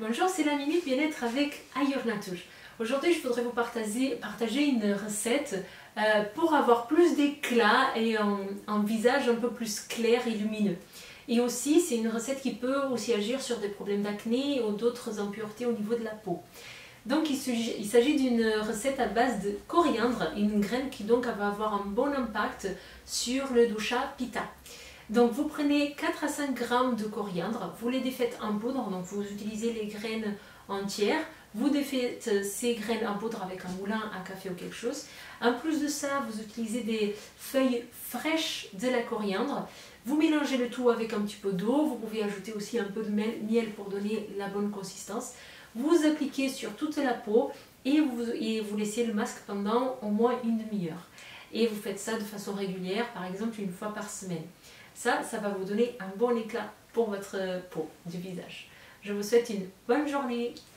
Bonjour, c'est la Minute Bien-être avec Ailleurs Nature. Aujourd'hui, je voudrais vous partager une recette pour avoir plus d'éclat et un visage un peu plus clair et lumineux. Et aussi, c'est une recette qui peut aussi agir sur des problèmes d'acné ou d'autres impuretés au niveau de la peau. Donc, il s'agit d'une recette à base de coriandre, une graine qui donc va avoir un bon impact sur le dosha pitta. Donc vous prenez 4 à 5 grammes de coriandre, vous les défaites en poudre, donc vous utilisez les graines entières, vous défaites ces graines en poudre avec un moulin à café ou quelque chose. En plus de ça, vous utilisez des feuilles fraîches de la coriandre, vous mélangez le tout avec un petit peu d'eau, vous pouvez ajouter aussi un peu de miel pour donner la bonne consistance. Vous appliquez sur toute la peau et vous laissez le masque pendant au moins une demi-heure. Et vous faites ça de façon régulière, par exemple une fois par semaine. Ça va vous donner un bon éclat pour votre peau du visage. Je vous souhaite une bonne journée.